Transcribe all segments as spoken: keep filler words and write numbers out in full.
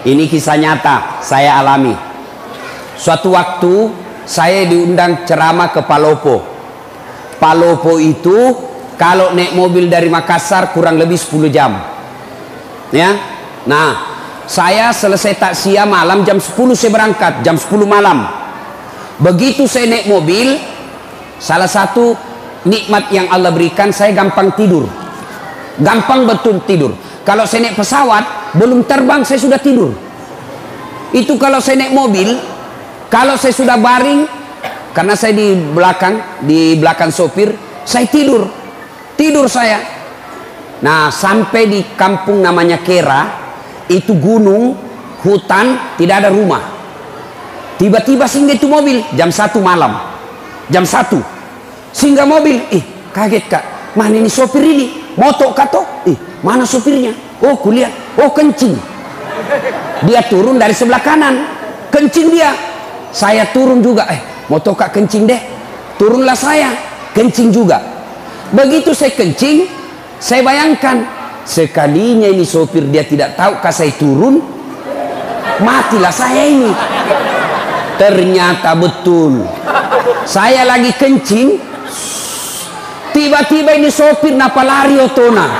Ini kisah nyata saya alami. Suatu waktu saya diundang ceramah ke Palopo. Palopo itu kalau naik mobil dari Makassar kurang lebih sepuluh jam. Ya. Nah, saya selesai takziah malam jam sepuluh saya berangkat, jam sepuluh malam. Begitu saya naik mobil, salah satu nikmat yang Allah berikan, saya gampang tidur. Gampang betul tidur. Kalau saya naik pesawat, belum terbang saya sudah tidur. Itu kalau saya naik mobil, kalau saya sudah baring, karena saya di belakang, di belakang sopir, saya tidur. Tidur saya. Nah, sampai di kampung namanya Kera, itu gunung, hutan, tidak ada rumah. Tiba-tiba singgah itu mobil, jam satu malam. Jam satu. Singgah mobil, eh kaget kak, mana ini sopir ini? Motok kak toh? Eh mana sopirnya? Oh kulihat, oh kencing. Dia turun dari sebelah kanan, kencing dia. Saya turun juga, eh motok kak kencing deh. Turunlah saya, kencing juga. Begitu saya kencing, saya bayangkan, sekalinya ini sopir dia tidak tahu kak saya turun, matilah saya ini. Ternyata betul, saya lagi kencing, tiba-tiba ini sopir napa lari otona.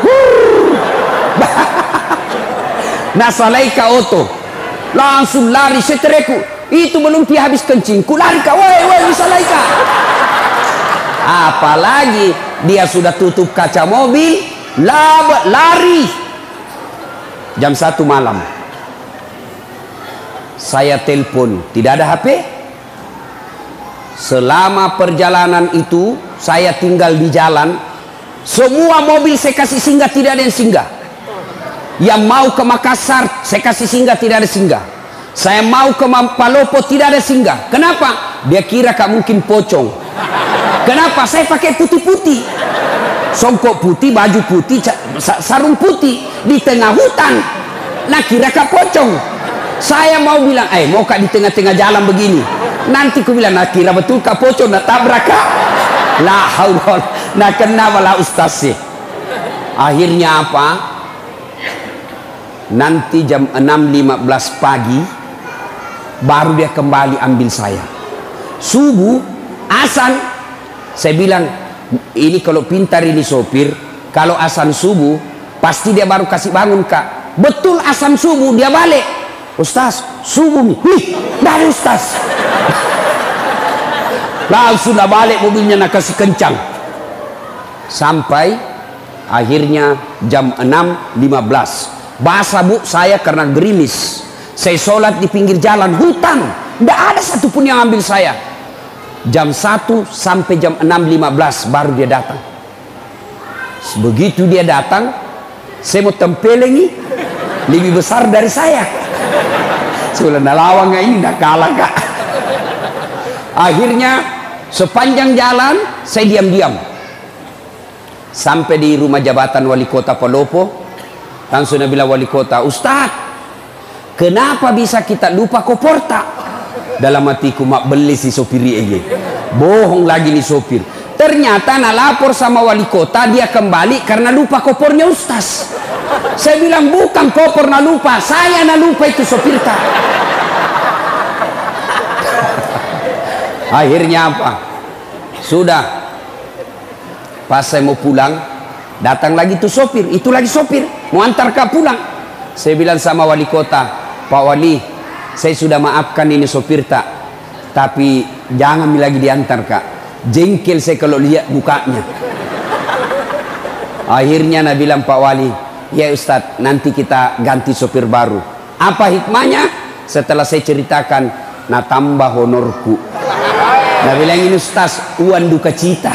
Nah salaika oto, langsung lari setereku. Itu belum dia habis kencing, ku lari kak, woi woi salaika. Apalagi dia sudah tutup kaca mobil, lab, lari. Jam satu malam. Saya telepon, tidak ada H P. Selama perjalanan itu saya tinggal di jalan, semua mobil saya kasih singgah, tidak ada yang singgah. Yang mau ke Makassar saya kasih singgah, tidak ada singgah. Saya mau ke Palopo, tidak ada singgah. Kenapa? Dia kira kak mungkin pocong. Kenapa? Saya pakai putih-putih, songkok putih, baju putih, sarung putih di tengah hutan. Nah kira kak pocong. Saya mau bilang, eh mau kak di tengah-tengah jalan begini. Nanti ku bilang, nah kira betul kak pocong, nah tabrak kak. Lah haul, nah kenapa lah ustaz sih? Akhirnya apa? Nanti jam enam lima belas pagi baru dia kembali ambil saya. Subuh, azan. Saya bilang, ini kalau pintar ini sopir, kalau azan subuh pasti dia baru kasih bangun kak. Betul azan subuh dia balik. Ustaz, subuh nih. Wih, dari ustaz. Langsung dah balik mobilnya nak kasih kencang. Sampai akhirnya jam enam lima belas. Basah bu saya karena gerimis. Saya sholat di pinggir jalan hutan. Tidak ada satupun yang ambil saya. Jam satu sampai jam enam lima belas baru dia datang. Begitu dia datang, saya mau tempelengi, lebih besar dari saya. Sudah nalawang ini dah kalah kak. Akhirnya sepanjang jalan saya diam-diam sampai di rumah jabatan wali kota Palopo. Langsung dia bilang wali kota, Ustaz, kenapa bisa kita lupa koporta? Dalam hatiku mak beli si sopir ini. Bohong lagi nih sopir. Ternyata nak lapor sama wali kota, dia kembali karena lupa kopornya Ustaz. Saya bilang bukan kopor nak lupa, saya nak lupa itu sopir tak. Akhirnya apa? Sudah pas saya mau pulang, datang lagi tuh sopir, itu lagi sopir mau antar kak pulang. Saya bilang sama wali kota, Pak Wali, saya sudah maafkan ini sopir tak, tapi jangan lagi diantar kak, jengkel saya kalau lihat mukanya. Akhirnya Nabi bilang Pak Wali, ya Ustadz, nanti kita ganti sopir baru. Apa hikmahnya? Setelah saya ceritakan, nah tambah honorku. Nah bilang ini Ustaz, uan duka cita.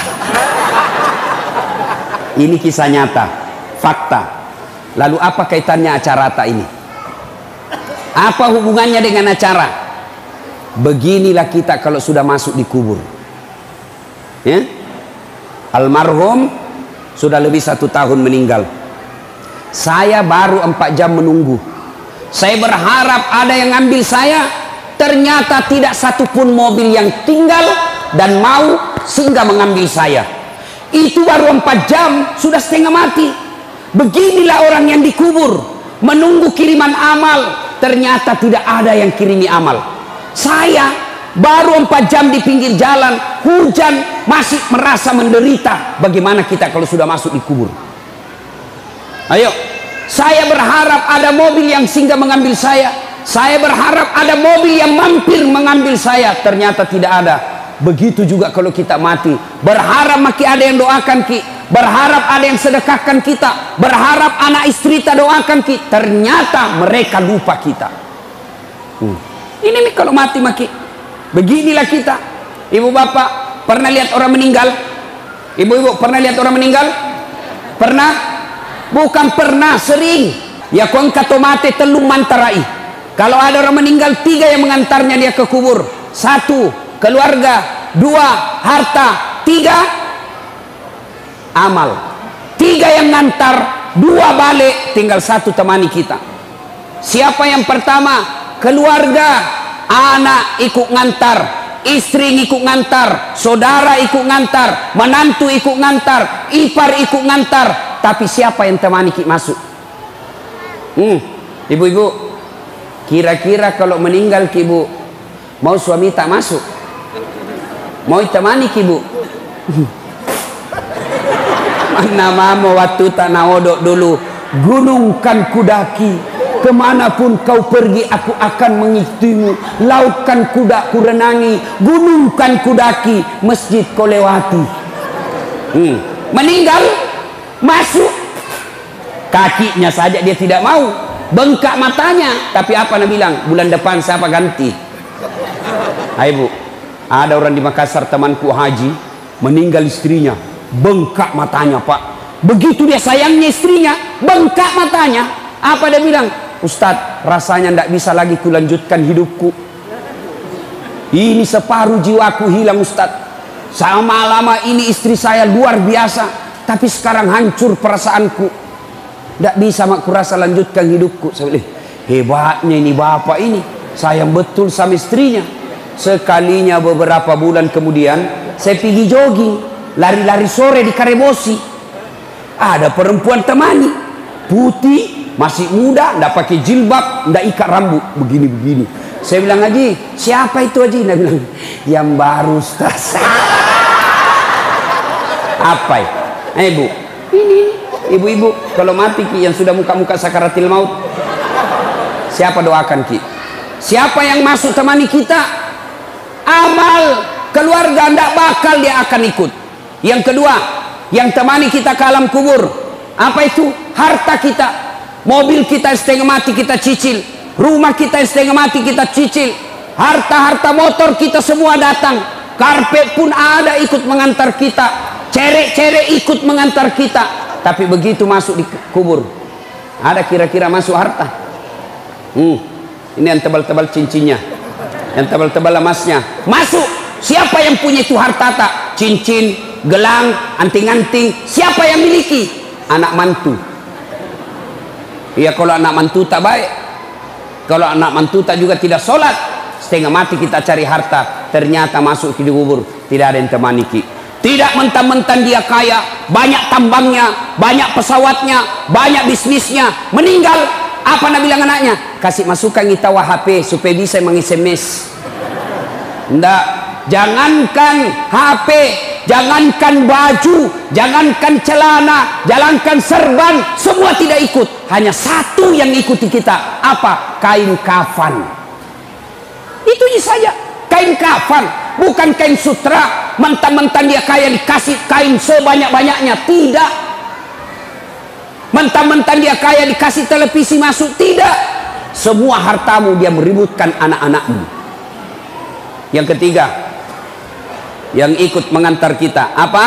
Ini kisah nyata, fakta. Lalu apa kaitannya acara ini? Apa hubungannya dengan acara? Beginilah kita kalau sudah masuk di kubur. Ya? Almarhum sudah lebih satu tahun meninggal. Saya baru empat jam menunggu. Saya berharap ada yang ngambil saya. Ternyata tidak satupun mobil yang tinggal dan mau singgah mengambil saya. Itu baru empat jam sudah setengah mati. Beginilah orang yang dikubur, menunggu kiriman amal, ternyata tidak ada yang kirimi amal. Saya baru empat jam di pinggir jalan, hujan, masih merasa menderita. Bagaimana kita kalau sudah masuk di kubur? Ayo, saya berharap ada mobil yang singgah mengambil saya. Saya berharap ada mobil yang mampir mengambil saya. Ternyata tidak ada. Begitu juga kalau kita mati. Berharap maki ada yang doakan ki. Berharap ada yang sedekahkan kita. Berharap anak istri kita doakan ki. Ternyata mereka lupa kita. Hmm. Ini nih kalau mati maki. Beginilah kita. Ibu bapak pernah lihat orang meninggal? Ibu-ibu pernah lihat orang meninggal? Pernah? Bukan pernah, sering. Ya kon katomate telung mantarai. Kalau ada orang meninggal, tiga yang mengantarnya dia ke kubur. Satu, keluarga. Dua, harta. Tiga, amal. Tiga yang ngantar, dua balik, tinggal satu temani kita. Siapa yang pertama? Keluarga. Anak ikut ngantar, istri ikut ngantar, saudara ikut ngantar, menantu ikut ngantar, ipar ikut ngantar. Tapi siapa yang temani ki masuk? Hmm, ibu-ibu, kira-kira kalau meninggal ki bu, mau suami tak masuk? Mau temani ki bu? Mana mama waktu tak naodok dulu, gunungkan kudaki, kemanapun kau pergi aku akan mengikutimu, lautkan kuda ku renangi, gunungkan kudaki, masjid kau lewati. Hmm. Meninggal, masuk, kakinya saja dia tidak mau, bengkak matanya. Tapi apa nak bilang? Bulan depan siapa ganti? Hai bu, ada orang di Makassar temanku haji, meninggal istrinya, bengkak matanya pak. Begitu dia sayangnya istrinya, bengkak matanya. Apa dia bilang? Ustadz, rasanya tidak bisa lagi kulanjutkan hidupku. Ini separuh jiwaku hilang Ustadz. Sama lama ini istri saya luar biasa, tapi sekarang hancur perasaanku. Tidak bisa mak kurasa lanjutkan hidupku. Saya bilang, hebatnya ini bapak ini, sayang betul sama istrinya. Sekalinya beberapa bulan kemudian, saya pergi jogging, lari-lari sore di Karebosi. Ada perempuan temani, putih, masih muda, tidak pakai jilbab, tidak ikat rambut, begini-begini. Saya bilang, Haji, siapa itu Haji? Dia bilang, yang baru Ustaz. Apa ya? Eh bu, ini ibu-ibu kalau mati ki yang sudah muka-muka sakaratil maut, siapa doakan ki? Siapa yang masuk temani kita? Amal keluarga tidak bakal dia akan ikut. Yang kedua, yang temani kita ke alam kubur, apa itu? Harta kita, mobil kita setengah mati kita cicil, rumah kita setengah mati kita cicil, harta-harta motor kita semua datang, karpet pun ada ikut mengantar kita. Cerek-cerek ikut mengantar kita. Tapi begitu masuk di kubur, ada kira-kira masuk harta? Hmm, ini yang tebal-tebal cincinnya, yang tebal-tebal emasnya. Masuk. Siapa yang punya itu harta tak? Cincin, gelang, anting-anting. Siapa yang miliki? Anak mantu. Iya, kalau anak mantu tak baik. Kalau anak mantu tak juga tidak sholat, setengah mati kita cari harta, ternyata masuk ke kubur, tidak ada yang temani ki. Tidak mentang-mentang dia kaya, banyak tambangnya, banyak pesawatnya, banyak bisnisnya, meninggal, apa nak bilang anaknya? Kasih masukan kita H P supaya bisa meng-S M S. Nggak, jangankan H P, jangankan baju, jangankan celana, jangankan serban, semua tidak ikut. Hanya satu yang ikuti kita, apa? Kain kafan. Itu saja, kain kafan, bukan kain sutra. Mentang-mentang dia kaya dikasih kain sebanyak-banyaknya, tidak. Mentang-mentang dia kaya dikasih televisi masuk, tidak. Semua hartamu dia meributkan anak-anakmu. Yang ketiga, yang ikut mengantar kita, apa?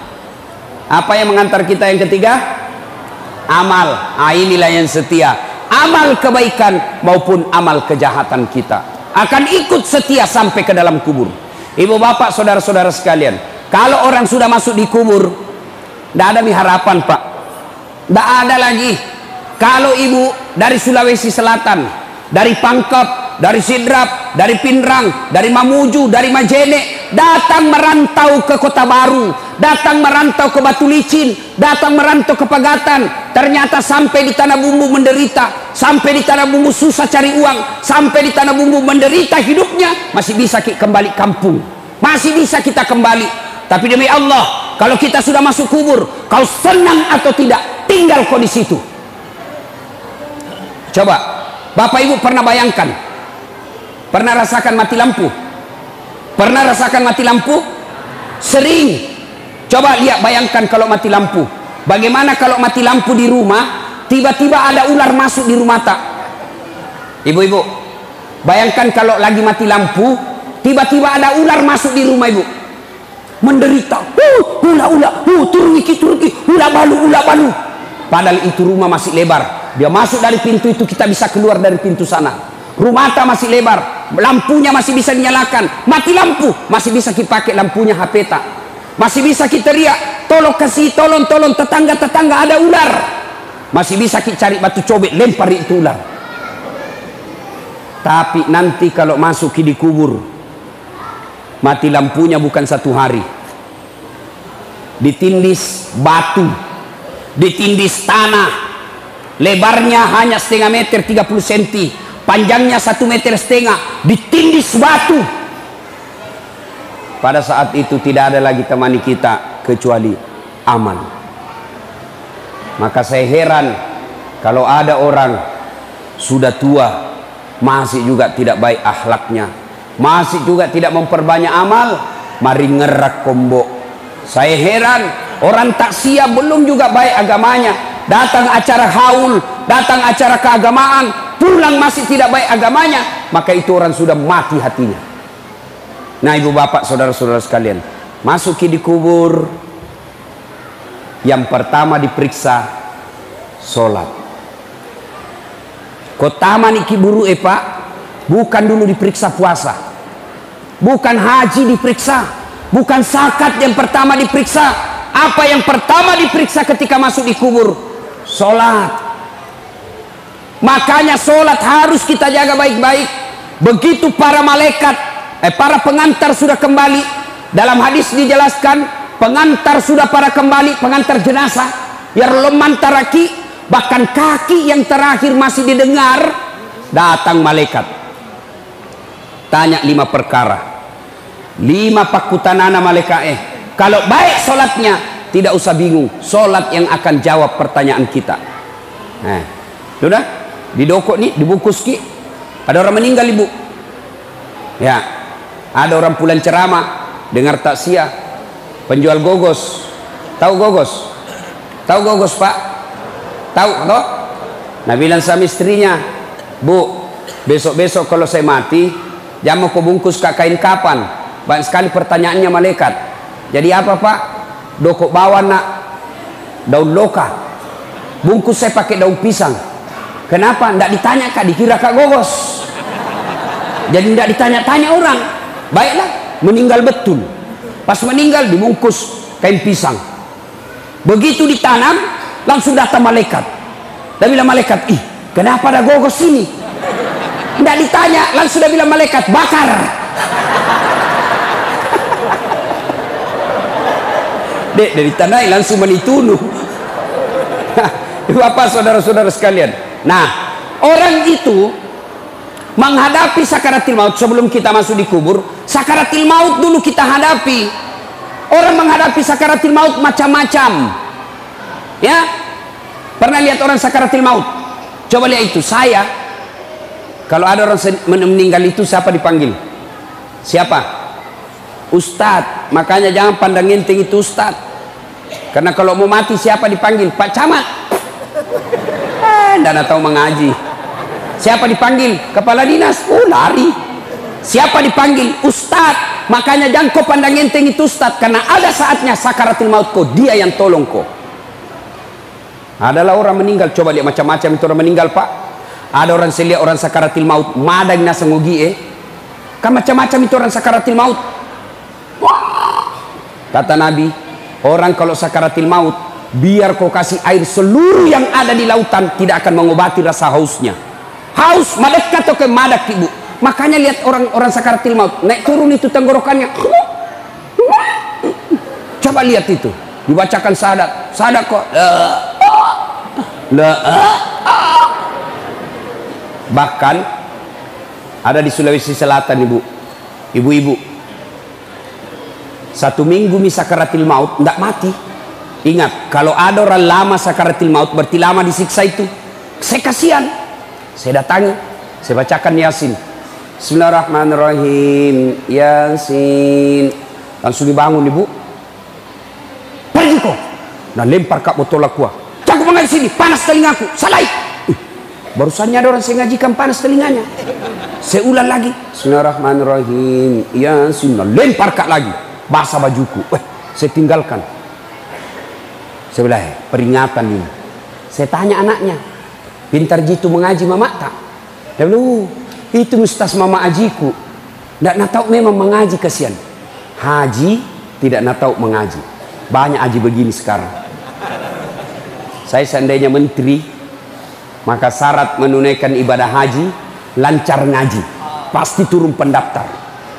Apa yang mengantar kita yang ketiga? Amal. Ah, inilah yang setia. Amal kebaikan maupun amal kejahatan kita akan ikut setia sampai ke dalam kubur. Ibu bapak saudara-saudara sekalian, kalau orang sudah masuk di kubur, tidak ada harapan pak, tidak ada lagi. Kalau ibu dari Sulawesi Selatan, dari Pangkep, dari Sidrap, dari Pindrang, dari Mamuju, dari Majene, datang merantau ke Kota Baru, datang merantau ke Batu Licin, datang merantau ke Pagatan, ternyata sampai di Tanah Bumbu menderita. sampai di tanah bumbu susah cari uang, sampai di tanah bumbu menderita hidupnya, masih bisa kita kembali kampung, masih bisa kita kembali. Tapi demi Allah, kalau kita sudah masuk kubur, kau senang atau tidak, tinggal kau di situ. Coba Bapak Ibu pernah bayangkan, pernah rasakan mati lampu? Pernah rasakan mati lampu? Sering. Coba lihat, bayangkan kalau mati lampu. Bagaimana kalau mati lampu di rumah, tiba-tiba ada ular masuk di rumah tak? Ibu-ibu, bayangkan kalau lagi mati lampu, tiba-tiba ada ular masuk di rumah ibu. Menderita, uh, ular, ular, uh, turun iki, turun iki, ular balu, ular balu. Padahal itu rumah masih lebar. Dia masuk dari pintu itu, kita bisa keluar dari pintu sana. Rumah tak masih lebar, lampunya masih bisa dinyalakan. Mati lampu, masih bisa kita pakai lampunya H P tak? Masih bisa kita teriak, tolong kasih, tolong, tolong, tetangga-tetangga ada ular. Masih bisa kita cari batu cobek, lempar itu ular. Tapi nanti kalau masuk di kubur, mati lampunya bukan satu hari, ditindis batu, ditindis tanah, lebarnya hanya setengah meter tiga puluh senti, panjangnya satu meter setengah, ditindis batu. Pada saat itu tidak ada lagi temani kita kecuali aman. Maka saya heran kalau ada orang sudah tua masih juga tidak baik akhlaknya, masih juga tidak memperbanyak amal, mari ngerak kombo. Saya heran orang taksia belum juga baik agamanya, datang acara haul, datang acara keagamaan, pulang masih tidak baik agamanya, maka itu orang sudah mati hatinya. Nah ibu bapak saudara-saudara sekalian, masuki di kubur, yang pertama diperiksa sholat. Kotama niki buru eh pak, bukan dulu diperiksa puasa, bukan haji diperiksa, bukan zakat yang pertama diperiksa. Apa yang pertama diperiksa ketika masuk di kubur? Sholat. Makanya sholat harus kita jaga baik-baik. Begitu para malaikat Eh, para pengantar sudah kembali, dalam hadis dijelaskan pengantar sudah para kembali, pengantar jenazah yang leman taraki, bahkan kaki yang terakhir masih didengar, datang malaikat tanya lima perkara, lima pakutanana malaikat. Eh kalau baik sholatnya, tidak usah bingung, sholat yang akan jawab pertanyaan kita. Nah sudah didokok nih, dibungkus ki, ada orang meninggal ibu ya. Ada orang pulang ceramah, dengar takziah, penjual gogos. Tahu gogos? Tahu gogos pak? Tahu toh? Nah bilang sama istrinya, bu, besok-besok kalau saya mati, jangan mau kubungkus kak kain kapan. Banyak sekali pertanyaannya malaikat. Jadi apa pak? Dokok bawa nak daun loka, bungkus saya pakai daun pisang. Kenapa? Nggak ditanya kak, dikira kak gogos. Jadi nggak ditanya-tanya orang. Baiklah, meninggal betul. Pas meninggal dibungkus kain pisang. Begitu ditanam, langsung datang malaikat. Dan bilang malaikat, ih kenapa ada gogos ini? Tidak ditanya, langsung dia bilang malaikat, bakar. Dek, dari tanah langsung menitunuh. Bapak saudara-saudara sekalian. Nah, orang itu menghadapi sakaratil maut. Sebelum kita masuk di kubur, sakaratil maut dulu kita hadapi. Orang menghadapi sakaratil maut macam-macam. Ya, pernah lihat orang sakaratil maut? Coba lihat itu. Saya, kalau ada orang meninggal itu siapa dipanggil? Siapa? Ustadz. Makanya jangan pandang enteng itu ustadz. Karena kalau mau mati siapa dipanggil? Pak Camat. Eh, tidak tahu mengaji. Siapa dipanggil? Kepala dinas. Oh lari. Siapa dipanggil? Ustadz. Makanya jangan kau pandang enteng itu ustadz, karena ada saatnya sakaratul maut kau, dia yang tolong kau. Adalah orang meninggal, coba lihat macam-macam itu orang meninggal pak. Ada orang saya lihat orang sakaratul maut, madang nasa ngogi eh. Kan macam-macam itu orang sakaratul maut. Wah. Kata Nabi, orang kalau sakaratul maut, biar kau kasih air seluruh yang ada di lautan, tidak akan mengobati rasa hausnya. Haus madekat atau ke madak ibu. Makanya lihat orang-orang sakaratil maut naik turun itu tenggorokannya. Coba lihat itu, dibacakan syahadat, syahadat kok la la Bahkan ada di Sulawesi Selatan ibu, ibu-ibu satu minggu mi sakaratil maut tidak mati. Ingat, kalau ada orang lama sakaratil maut berarti lama disiksa itu. Saya kasihan, saya datangi, saya bacakan Yasin. Bismillahirrahmanirrahim, Yasin. Langsung dibangun ibu, pergi kau. Nah lempar kak botol aqua. Jangan mengaji sini, panas telingaku. Salai. Uh, barusannya ada orang saya ngajikan panas telinganya. Saya ulang lagi. Bismillahirrahmanirrahim. Yasin. Nah, lempar kak lagi. Basah bajuku. Eh, saya tinggalkan. Saya bilang, peringatan ini. Saya tanya anaknya, pintar jitu mengaji mama tak? Dia bilang, itu mustas mama ajiku. Tidak nak tahu memang mengaji kasihan. Haji tidak nak tahu mengaji. Banyak haji begini sekarang. Saya seandainya menteri, maka syarat menunaikan ibadah haji lancar ngaji, pasti turun pendaftar.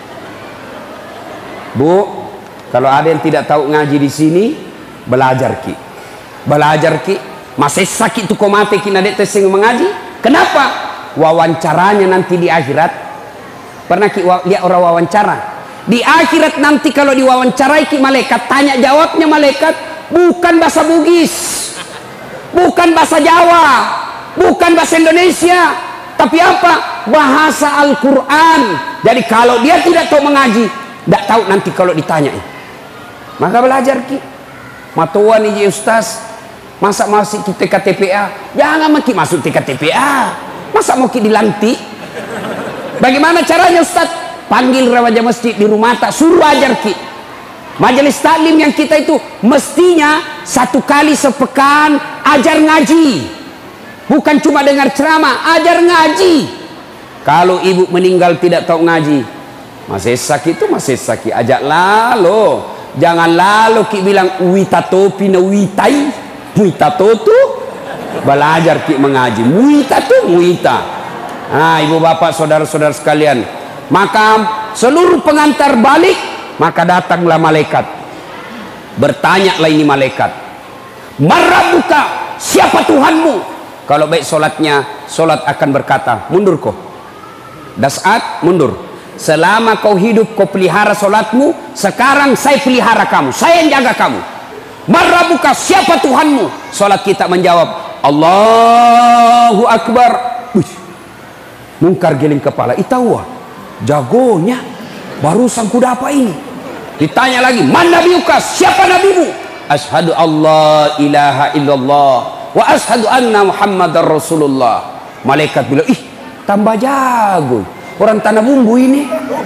Bu, kalau ada yang tidak tahu ngaji di sini, belajar ki, belajar ki. Masih sakit tuh kau mati kina dek tesing mengaji. Kenapa? Wawancaranya nanti di akhirat. Pernah ki lihat orang wawancara? Di akhirat nanti kalau diwawancarai ki malaikat, tanya jawabnya malaikat bukan bahasa Bugis, bukan bahasa Jawa, bukan bahasa Indonesia, tapi apa? Bahasa Al-Quran. Jadi kalau dia tidak tahu mengaji, tidak tahu nanti kalau ditanya. Maka belajar ki. Matuan ini ustaz, masa masuk kita T K T P A? Jangan maki masuk T K T P A. Masa mau ki dilantik? Bagaimana caranya ustaz? Panggil raja masjid di rumah tak, suruh ajar ki. Majelis taklim yang kita itu mestinya satu kali sepekan ajar ngaji. Bukan cuma dengar ceramah, ajar ngaji. Kalau ibu meninggal tidak tahu ngaji, masih sakit itu masih sakit, ajak lalu. Jangan lalu ki bilang wita topi na witai, wita totu. Belajar ki mengaji, wita tu wita. Nah, ibu bapak saudara-saudara sekalian, maka seluruh pengantar balik, maka datanglah malaikat. Bertanyalah ini malaikat, Marabbuka, siapa Tuhanmu? Kalau baik solatnya, solat akan berkata, mundur kau. Dasat, mundur. Selama kau hidup kau pelihara solatmu, sekarang saya pelihara kamu, saya yang jaga kamu. Marabbuka, siapa Tuhanmu? Solat kita menjawab, Allahu Akbar. Wih, mungkar geling kepala, itawa jagonya barusan kuda apa ini. Ditanya lagi, man nabiyuka, siapa nabimu? Ashhadu Allah ilaha illallah wa ashhadu anna muhammadar rasulullah. Malaikat bilang, ih tambah jago, orang tanah bumbu ini.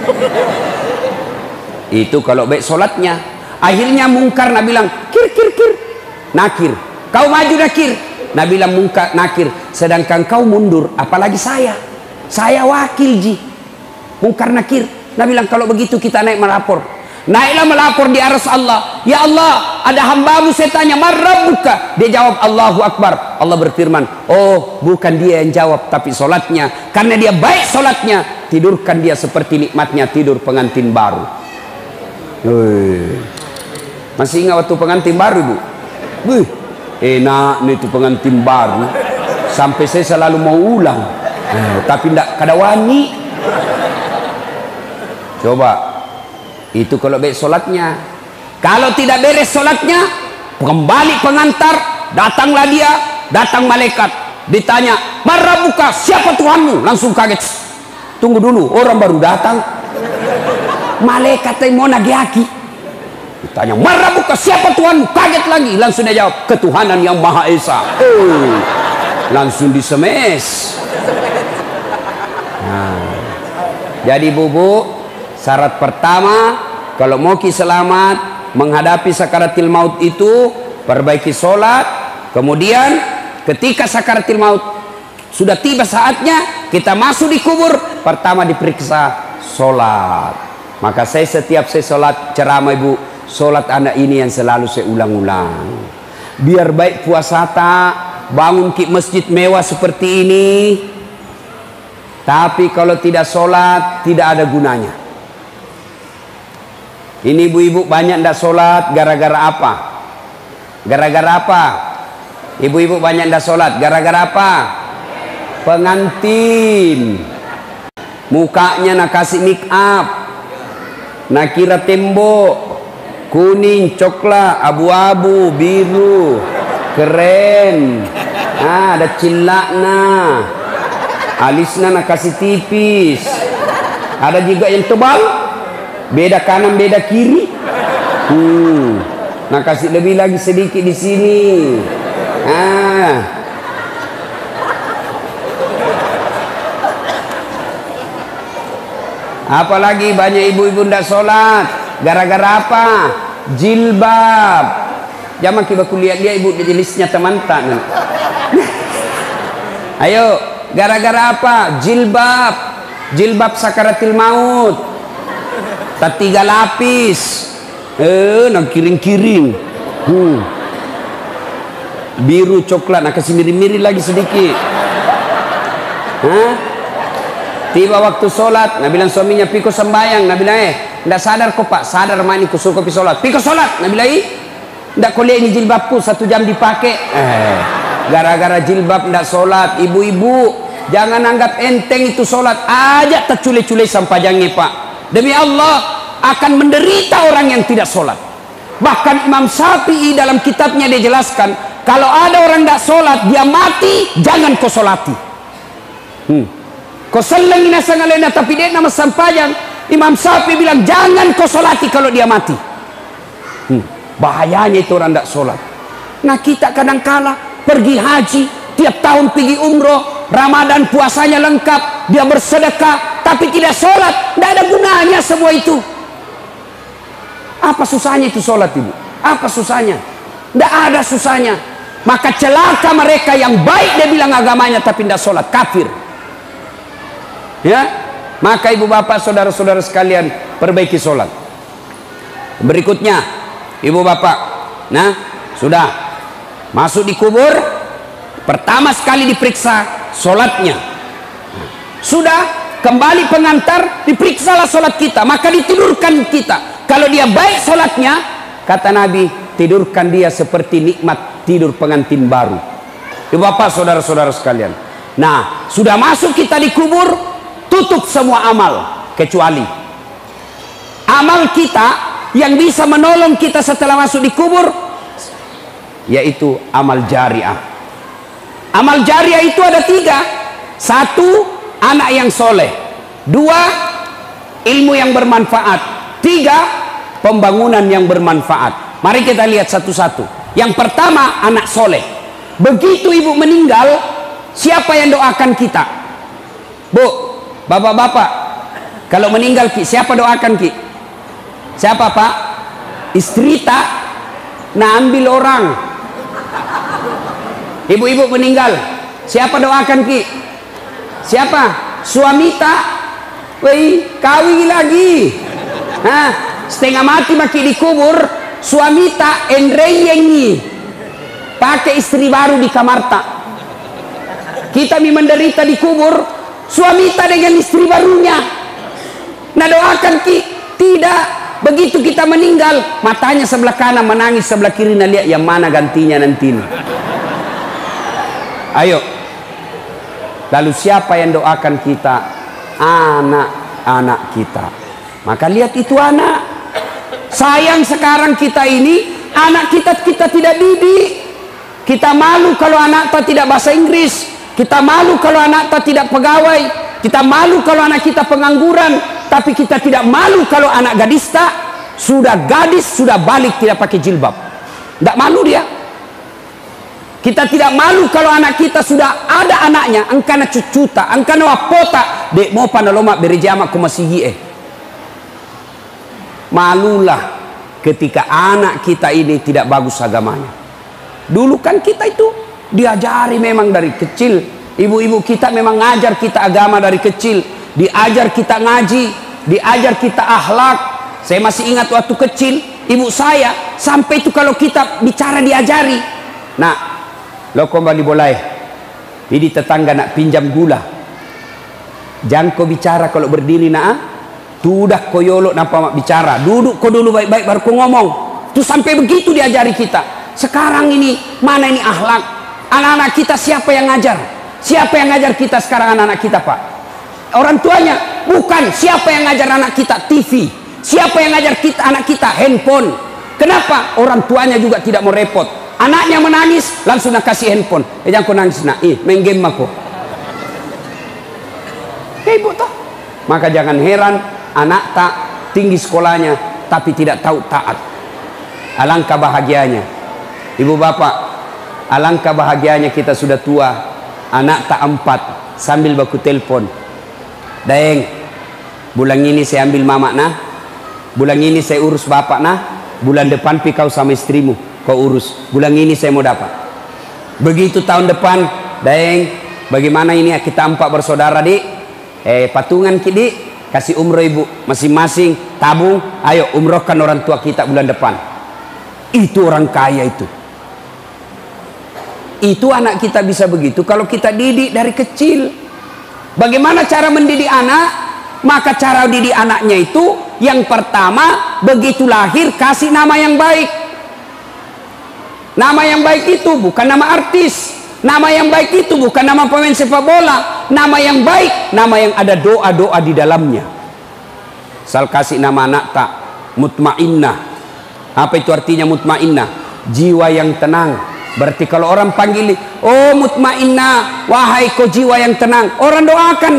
Itu kalau baik solatnya. Akhirnya mungkar, Nabi bilang kir kir kir, nakir, kau maju nakir. Nabi bilang mungkar nakir, sedangkan kau mundur, apalagi saya saya wakil ji. Mungkar nakir. Nabi bilang kalau begitu kita naik melapor. Naiklah melapor di aras Allah. Ya Allah, ada hambamu saya tanya, Marabbuka. Dia jawab Allahu Akbar. Allah berfirman, oh bukan dia yang jawab, tapi solatnya. Karena dia baik solatnya, tidurkan dia seperti nikmatnya tidur pengantin baru. Wih. Masih ingat waktu pengantin baru bu? Wih, enak nih itu pengantin baru. Sampai saya selalu mau ulang, eh, tapi tidak kada wani. Coba. Itu kalau baik solatnya. Kalau tidak beres solatnya, kembali pengantar, datanglah dia, datang malaikat, ditanya, Marabbuka, siapa Tuhanmu? Langsung kaget. Tunggu dulu, orang baru datang. Malaikat yang mau nagiaki. Ditanya, Marabbuka, siapa Tuhanmu? Kaget lagi, langsung dia jawab, ketuhanan yang Maha Esa. Oh, langsung disemes. Nah, jadi bubu, syarat pertama kalau mau ki selamat menghadapi sakaratil maut itu, perbaiki solat. Kemudian ketika sakaratil maut sudah tiba saatnya kita masuk di kubur, pertama diperiksa solat. Maka saya setiap saya solat ceramah ibu, solat anak ini yang selalu saya ulang-ulang. Biar baik puasa tak, bangun ki masjid mewah seperti ini, tapi kalau tidak solat tidak ada gunanya. Ini ibu-ibu banyak tidak sholat gara-gara apa? Gara-gara apa? Ibu-ibu banyak tidak sholat gara-gara apa? pengantin. Mukanya nak kasih make up, nak kira tembok kuning, coklat, abu-abu, biru, keren. Ah, ada cilakna, alisnya nak kasih tipis. Ada juga yang tebal, beda kanan beda kiri. Hmm, nak kasih lebih lagi sedikit di sini. Ah, apalagi banyak ibu-ibu ndak sholat. Gara-gara apa? Jilbab. Jangan kita kuliah dia ibu di listnya teman-teman. Ayo, gara-gara apa? Jilbab. Jilbab sakaratil maut. Tak tiga lapis. Eh, nak kiring-kiring. Hmm. Biru coklat, nak kasih mirip-mirip lagi sedikit. Hah? Tiba waktu sholat, Nabi bilang suaminya, piko sembayang. Nabi bilang, eh, ndak sadar kok pak, sadar mani ku suruh kopi sholat. Piko sholat, Nabi bilang, ndak kuliah ini jilbabku satu jam dipakai. Eh, gara-gara jilbab ndak sholat. Ibu-ibu, jangan anggap enteng itu sholat. Aja tercule-cule sampajangnya pak. Demi Allah, akan menderita orang yang tidak sholat. Bahkan Imam Syafi'i dalam kitabnya dia jelaskan, kalau ada orang ndak sholat, dia mati, jangan kau sholati. Hmm. Kau seleng inasa ngalena tapi dia nama sampajang. Imam Syafi'i bilang jangan kau solati kalau dia mati. Hmm. Bahayanya itu orang tidak sholat. Nah kita kadang-kala pergi haji, tiap tahun pergi umroh, Ramadan puasanya lengkap, dia bersedekah tapi tidak sholat. Tidak ada gunanya semua itu. Apa susahnya itu sholat ibu? Apa susahnya? Tidak ada susahnya. Maka celaka mereka yang baik dia bilang agamanya tapi tidak sholat, kafir. Ya, maka ibu bapak saudara-saudara sekalian perbaiki sholat. Berikutnya ibu bapak, nah sudah masuk di kubur, pertama sekali diperiksa sholatnya. Sudah kembali pengantar, diperiksalah sholat kita, maka ditidurkan kita. Kalau dia baik sholatnya, kata Nabi, tidurkan dia seperti nikmat tidur pengantin baru. Ibu bapak saudara-saudara sekalian, nah sudah masuk kita di kubur, tutup semua amal kecuali amal kita yang bisa menolong kita setelah masuk di kubur, yaitu amal jariah. Amal jariah itu ada tiga. Satu, anak yang soleh. Dua, ilmu yang bermanfaat. Tiga, pembangunan yang bermanfaat. Mari kita lihat satu-satu. Yang pertama, anak soleh. Begitu ibu meninggal, siapa yang doakan kita? Bu, bapak-bapak, kalau meninggal ki, siapa doakan ki? Siapa pak? Istri tak? Nah ambil orang. Ibu-ibu meninggal, siapa doakan ki? Siapa? Suami tak? Wei, kawin lagi. Nah, setengah mati maki dikubur, suami tak enreyengi. Pakai istri baru di kamar tak. Kita mi menderita dikubur, suami tak dengan istri barunya. Nah doakan ki, tidak. Begitu kita meninggal, matanya sebelah kanan menangis, sebelah kiri nah lihat yang mana gantinya nanti. Ayo. Lalu siapa yang doakan kita? Anak-anak kita. Maka lihat itu anak. Sayang sekarang kita ini, anak kita kita tidak didik. Kita malu kalau anak kita tidak bahasa Inggris. Kita malu kalau anak kita tidak pegawai. Kita malu kalau anak kita pengangguran. Tapi kita tidak malu kalau anak gadis tak sudah gadis sudah balik tidak pakai jilbab. Tidak malu dia. Kita tidak malu kalau anak kita sudah ada anaknya, angkana cucuta, angkana wapota, dek mau panaloma berjama kumasihi eh. Malulah ketika anak kita ini tidak bagus agamanya. Dulu kan kita itu diajari memang dari kecil. Ibu-ibu kita memang ngajar kita agama dari kecil. Diajar kita ngaji, diajar kita akhlak. Saya masih ingat waktu kecil, ibu saya sampai itu kalau kita bicara diajari. Nah, lo kembali boleh. Jadi tetangga nak pinjam gula. Jangan kau bicara kalau berdiri nak. Tudah koyolo napa mak bicara. Duduk kau dulu baik-baik baru kau ngomong. Tuh sampai begitu diajari kita. Sekarang ini mana ini akhlak? Anak-anak kita siapa yang ngajar? Siapa yang ngajar kita sekarang anak-anak kita, Pak? Orang tuanya? Bukan. Siapa yang ngajar anak kita? T V. Siapa yang ngajar kita anak kita? Handphone. Kenapa? Orang tuanya juga tidak mau repot. Anaknya menangis, langsung nak kasih handphone. Eh jangan kau nangis nak, ih main game aku. Hei ibu toh. Maka jangan heran anak tak tinggi sekolahnya tapi tidak tahu taat. Alangkah bahagianya ibu bapak, alangkah bahagianya kita sudah tua, anak tak empat sambil baku telepon. Daeng, bulan ini saya ambil mama nah, bulan ini saya urus bapak nah, bulan depan pi kau sama istrimu kau urus, bulan ini saya mau dapat. Begitu tahun depan, Daeng, bagaimana ini kita empat bersaudara dik, eh patungan kidi, kasih umroh ibu, masing-masing tabung, ayo umrohkan orang tua kita bulan depan. Itu orang kaya itu. Itu anak kita bisa begitu kalau kita didik dari kecil. Bagaimana cara mendidik anak? Maka cara didik anaknya itu yang pertama, begitu lahir kasih nama yang baik. Nama yang baik itu bukan nama artis. Nama yang baik itu bukan nama pemain sepak bola. Nama yang baik, nama yang ada doa-doa di dalamnya. Sal kasih nama anak tak mutmainnah. Apa itu artinya mutmainnah? Jiwa yang tenang. Berarti kalau orang panggil, oh mutmainnah, wahai kau jiwa yang tenang, orang doakan.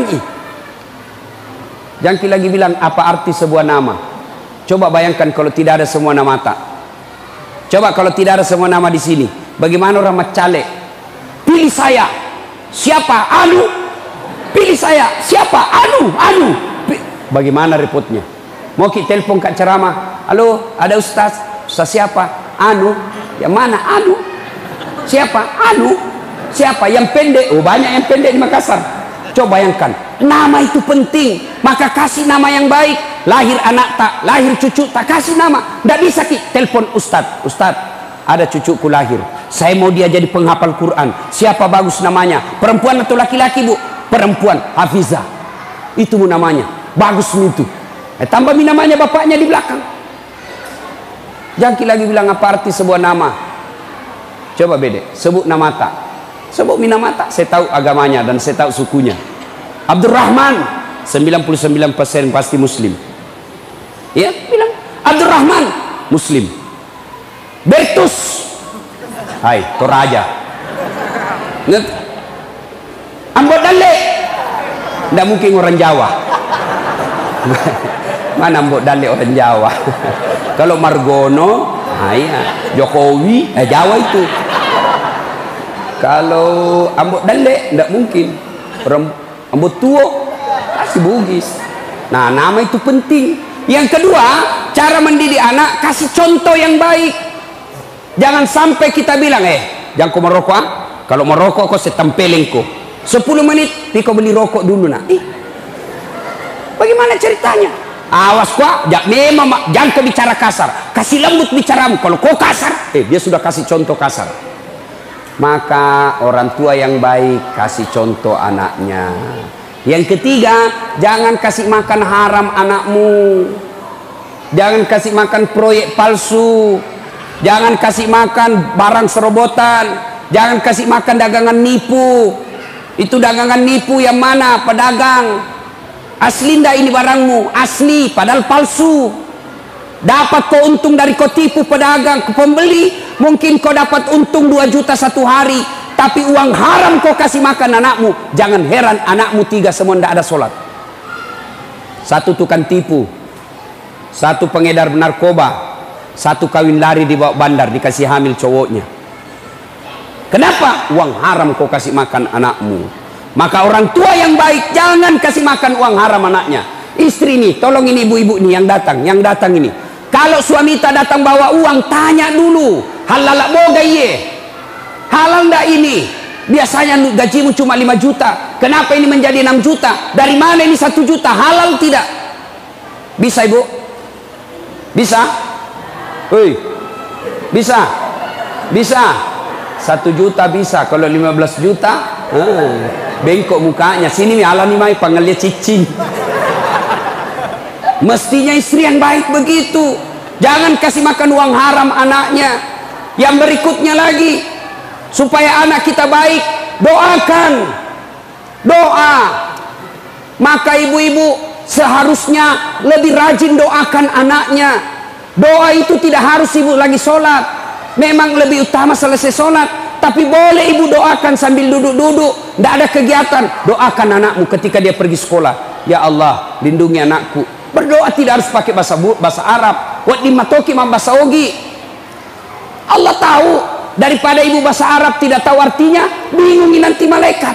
Jangan lagi bilang apa arti sebuah nama. Coba bayangkan kalau tidak ada semua nama tak. Coba kalau tidak ada semua nama di sini, bagaimana orang macale? Pilih saya, siapa? Anu. Pilih saya, siapa? Anu, anu. Bagaimana repotnya? Mau kita telepon kak ceramah, halo, ada ustaz, ustaz siapa? Anu, yang mana? Anu. Siapa? Anu. Siapa? Yang pendek. Oh banyak yang pendek di Makassar. Coba bayangkan, nama itu penting. Maka kasih nama yang baik. Lahir anak tak, lahir cucu tak, kasih nama. Tidak bisa ki telepon ustaz, ustaz ada cucuku lahir, saya mau dia jadi penghafal Quran. Siapa bagus namanya? Perempuan atau laki-laki bu? Perempuan, Hafizah. Itu bu namanya, bagus itu. Eh, tambah mi namanya bapaknya di belakang. Jangan lagi bilang apa arti sebuah nama. Coba beda, sebut nama tak. Sebut mi nama tak, saya tahu agamanya dan saya tahu sukunya. Abdurrahman, sembilan puluh sembilan persen pasti muslim. Ya, bilang Abdurrahman, muslim. Bertus, hai, Toraja. Ambot Dale, tidak mungkin orang Jawa. Mana Ambot Dale orang Jawa? Kalau Margono, hai, Jokowi, eh, Jawa itu. Kalau Ambot Dale, tidak mungkin. Orang Ambot Tuo, kasih Bugis. Nah, nama itu penting. Yang kedua, cara mendidik anak, kasih contoh yang baik. Jangan sampai kita bilang, eh, jangan kau merokok, ah? Kalau merokok kau setempelin kau. sepuluh menit, tapi kau beli rokok dulu nak. Eh, bagaimana ceritanya? Awas kau, memang jangan kau bicara kasar. Kasih lembut bicaramu. Kalau kau kasar, eh, dia sudah kasih contoh kasar. Maka orang tua yang baik kasih contoh anaknya. Yang ketiga, jangan kasih makan haram anakmu. Jangan kasih makan proyek palsu. Jangan kasih makan barang serobotan. Jangan kasih makan dagangan nipu. Itu dagangan nipu yang mana? Pedagang. Asli ndak ini barangmu? Asli, padahal palsu. Dapat kau untung dari kau tipu pedagang ke pembeli. Mungkin kau dapat untung dua juta satu hari. Tapi uang haram kau kasih makan anakmu. Jangan heran anakmu tiga semua tidak ada sholat. Satu tukang tipu, satu pengedar narkoba, satu kawin lari di bawah bandar dikasih hamil cowoknya. Kenapa? Uang haram kau kasih makan anakmu. Maka orang tua yang baik jangan kasih makan uang haram anaknya. Istri nih, tolong ini ibu-ibu nih yang datang, yang datang ini. Kalau suami tak datang bawa uang, tanya dulu. Halal boga ye. Halal ndak ini? Biasanya gajimu cuma lima juta. Kenapa ini menjadi enam juta? Dari mana ini satu juta? Halal tidak? Bisa ibu? Bisa? Hei. Bisa? Bisa? Satu juta bisa. Kalau lima belas juta, eh, bengkok mukanya. Sini mi halal nih mai panggilnya cicing. Mestinya istri yang baik begitu. Jangan kasih makan uang haram anaknya. Yang berikutnya lagi, supaya anak kita baik, doakan. doa. Maka ibu-ibu seharusnya lebih rajin doakan anaknya. Doa itu tidak harus ibu lagi sholat, memang lebih utama selesai sholat, tapi boleh ibu doakan sambil duduk-duduk, tidak ada kegiatan. Doakan anakmu ketika dia pergi sekolah, ya Allah lindungi anakku. Berdoa tidak harus pakai bahasa bahasa Arab. Wat dimatoki mam bahasa ogi. Allah tahu. Daripada ibu bahasa Arab tidak tahu artinya, bingungin nanti malaikat.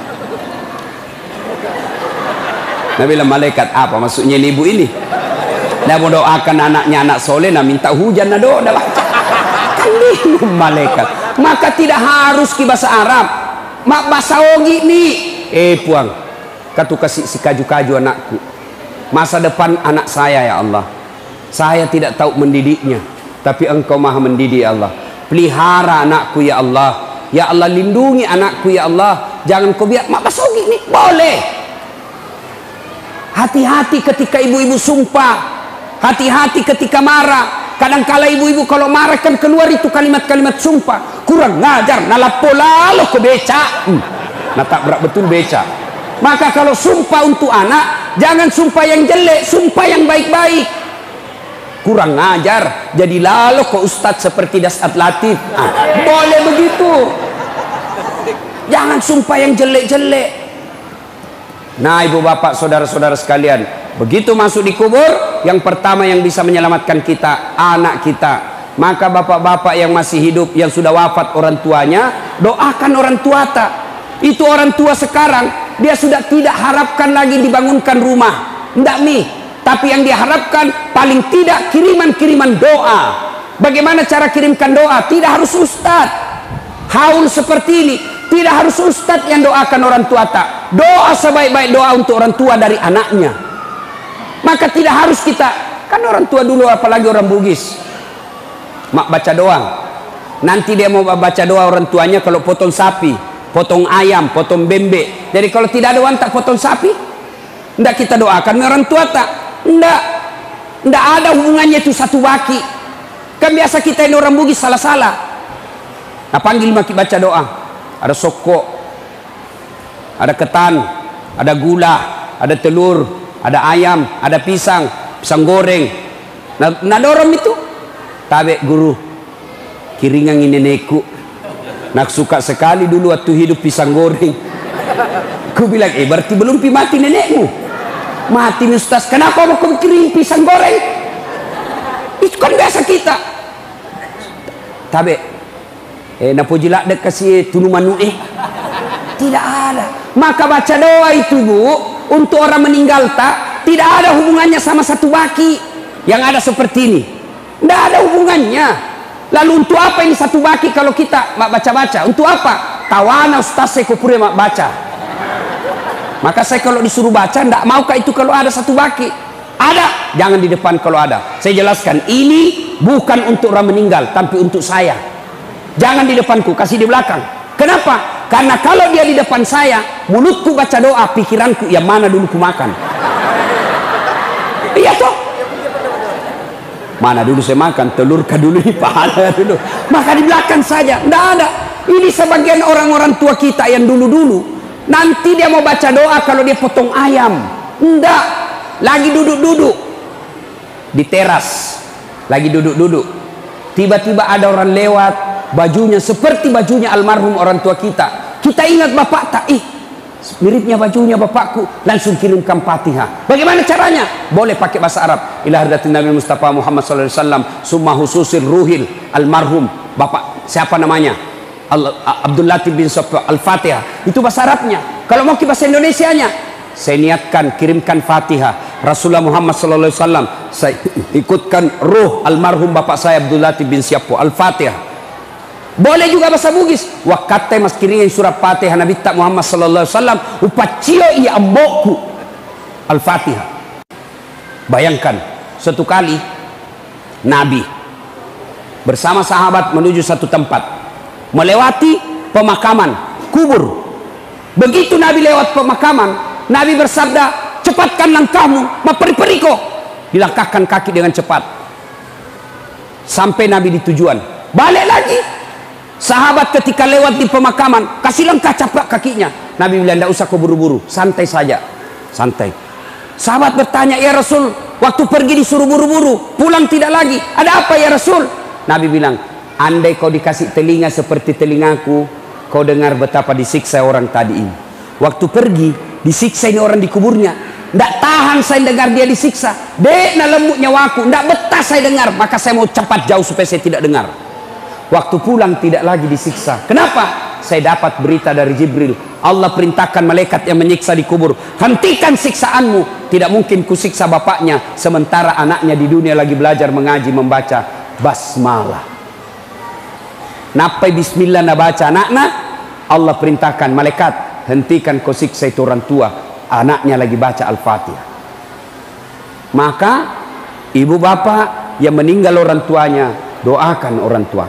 Nah bilang malaikat apa maksudnya ini ibu ini? Nah mau doakan anaknya anak soleh, nah minta hujan, nah doa dah baca. Kan bingung malaikat. Maka tidak harus ke bahasa Arab. Mak bahasa ogi nih. Eh puang, katu kasih si kaju-kaju anakku. Masa depan anak saya ya Allah. Saya tidak tahu mendidiknya, tapi Engkau maha mendidik ya Allah. Pelihara anakku ya Allah. Ya Allah lindungi anakku ya Allah. Jangan kau biar mak bahasa ogi nih. Boleh. Hati-hati ketika ibu-ibu sumpah. Hati-hati ketika marah. Kadang-kala ibu-ibu kalau marah kan keluar itu kalimat-kalimat sumpah. Kurang ngajar, nalapola lo ke beca. Hmm. Nah tak berat betul beca. Maka kalau sumpah untuk anak, jangan sumpah yang jelek, sumpah yang baik-baik. Kurang ngajar, jadi lalu kok ustadz seperti Dasat Latif. Ah, boleh begitu. Jangan sumpah yang jelek-jelek. Nah ibu bapak saudara-saudara sekalian, begitu masuk di kubur, yang pertama yang bisa menyelamatkan kita anak kita. Maka bapak-bapak yang masih hidup, yang sudah wafat orang tuanya, doakan orang tua tak. Itu orang tua sekarang dia sudah tidak harapkan lagi dibangunkan rumah, enggak nih. Tapi yang diharapkan paling tidak kiriman-kiriman doa. Bagaimana cara kirimkan doa? Tidak harus ustadz haul seperti ini. Tidak harus ustadz yang doakan orang tua tak. Doa sebaik-baik doa untuk orang tua dari anaknya. Maka tidak harus kita, kan orang tua dulu apalagi orang Bugis, mak baca doang. Nanti dia mau baca doa orang tuanya kalau potong sapi, potong ayam, potong bebek. Jadi kalau tidak ada uang tak potong sapi, ndak kita doakan orang tua tak. Ndak, ndak ada hubungannya itu satu baki. Kan biasa kita ini orang Bugis salah-salah. Nah panggil maki baca doa. Ada sokok, ada ketan, ada gula, ada telur, ada ayam, ada pisang, pisang goreng. Nah, nah dorong itu. Tabe guru, kiringan ini neku. Nak suka sekali dulu waktu hidup pisang goreng. Ku bilang, eh berarti belum pi mati nenekmu. Mati nih ustaz, kenapa mau kau kirim pisang goreng? Itu kan biasa kita. Tabe, eh napo jilak dek kasih tunu manu eh. Tidak ada. Maka baca doa itu bu, untuk orang meninggal tak, tidak ada hubungannya sama satu baki. Yang ada seperti ini, tidak ada hubungannya. Lalu untuk apa ini satu baki kalau kita mak baca-baca? Untuk apa? Tawana ustaz saya kupure mak baca. Maka saya kalau disuruh baca, tidak maukah itu kalau ada satu baki? Ada, jangan di depan kalau ada. Saya jelaskan, ini bukan untuk orang meninggal, tapi untuk saya. Jangan di depanku, kasih di belakang. Kenapa? Karena kalau dia di depan saya, mulutku baca doa, pikiranku yang mana dulu ku makan. Iya toh? Mana dulu saya makan, telur kah dulu di pahala dulu. Maka di belakang saja, tidak ada. Ini sebagian orang-orang tua kita yang dulu-dulu. Nanti dia mau baca doa kalau dia potong ayam. Tidak. Lagi duduk-duduk di teras, lagi duduk-duduk. Tiba-tiba ada orang lewat, bajunya seperti bajunya almarhum orang tua kita. Kita ingat bapak tak? Ih, miripnya bajunya bapakku. Langsung kirimkan Fatihah. Bagaimana caranya? Boleh pakai bahasa Arab. Ila hardatin Nabi Mustafa Muhammad sallallahu alaihi wasallam summa hususil ruhil almarhum. Bapak siapa namanya? Abdul Latif bin Sofyan Al-Fatihah. Itu bahasa Arabnya. Kalau mau ke bahasa Indonesianya, saya niatkan kirimkan Fatihah Rasulullah Muhammad sallallahu alaihi wasallam. Saya ikutkan ruh almarhum bapak saya Abdul Latif bin Sofyan Al-Fatihah. Boleh juga bahasa Bugis. Wakate mas kiringin surat Fatihah Nabi tak Muhammad sallallahu alaihi wasallam upacio iya ambokku Al-Fatihah. Bayangkan, suatu kali Nabi bersama sahabat menuju satu tempat, melewati pemakaman kubur. Begitu Nabi lewat pemakaman, Nabi bersabda, cepatkan langkahmu, maperi-periko. Dilangkahkan kaki dengan cepat sampai Nabi di tujuan. Balik lagi, Sahabat ketika lewat di pemakaman, kasih langkah caplak kakinya. Nabi bilang, tidak usah kau buru-buru, santai saja, santai. Sahabat bertanya, ya Rasul, waktu pergi disuruh buru-buru, pulang tidak lagi, ada apa ya Rasul? Nabi bilang, andai kau dikasih telinga seperti telingaku, kau dengar betapa disiksa orang tadi ini. Waktu pergi, disiksa ini orang di kuburnya. Tidak tahan saya dengar dia disiksa. Dek na lembut nyawaku, tidak betah saya dengar. Maka saya mau cepat jauh supaya saya tidak dengar. Waktu pulang tidak lagi disiksa. Kenapa? Saya dapat berita dari Jibril. Allah perintahkan malaikat yang menyiksa di kubur, hentikan siksaanmu. Tidak mungkin kusiksa bapaknya sementara anaknya di dunia lagi belajar mengaji membaca basmalah. Napai bismillah na baca anaknya, Allah perintahkan malaikat, hentikan kau siksa itu orang tua, anaknya lagi baca Al-Fatihah. Maka ibu bapak yang meninggal orang tuanya, doakan orang tua.